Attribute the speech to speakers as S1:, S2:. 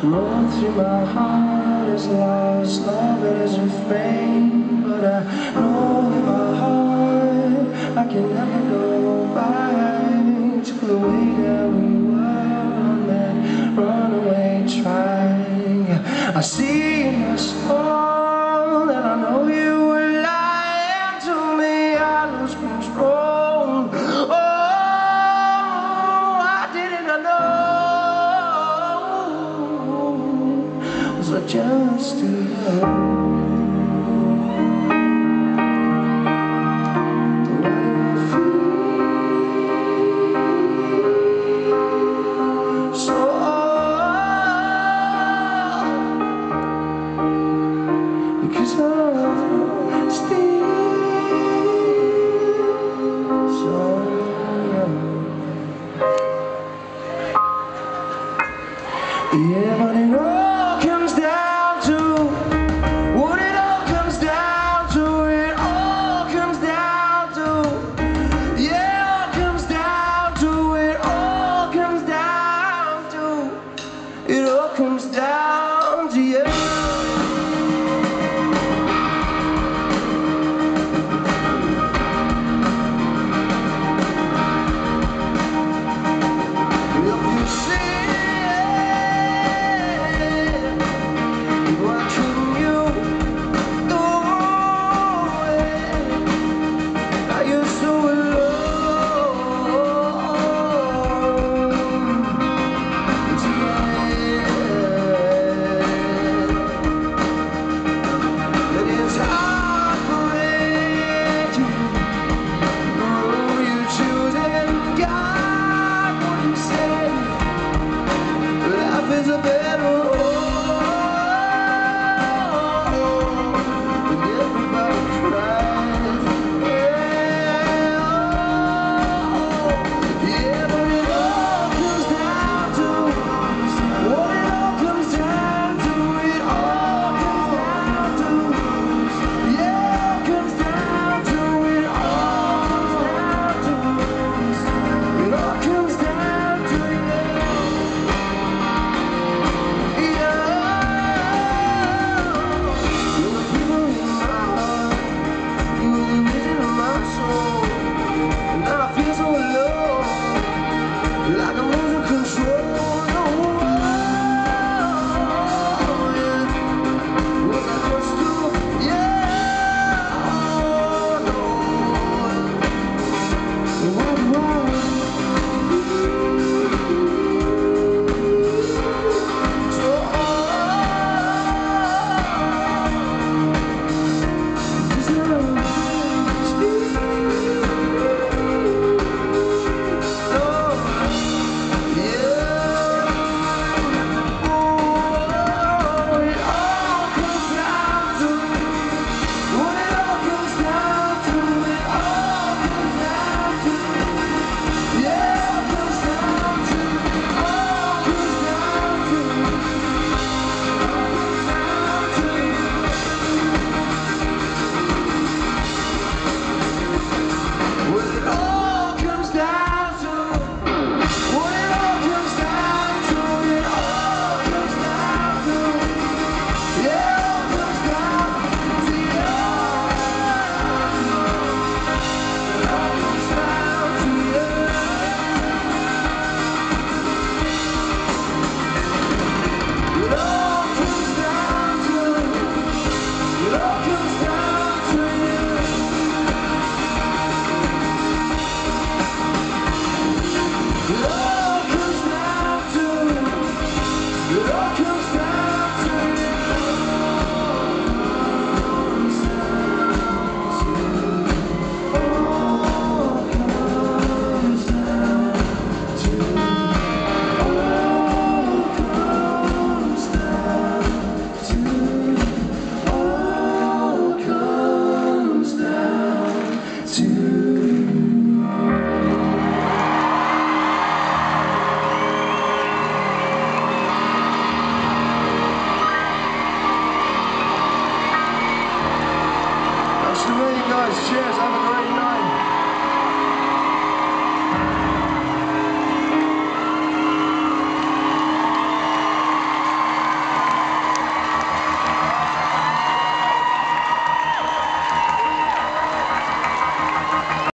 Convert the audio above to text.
S1: Roll through my heart is lost, love is refrain. But I know in my heart I can never go back to the way that we were on that runaway train. I see in your soul that I know you were lying to me. I lose control. Oh, I didn't know. Was I just too young? Because I'm still so young. Yeah, but it all comes down to what it all comes down to. It all comes down to, yeah, it all comes down to. It all comes down to. It all comes down to you. Love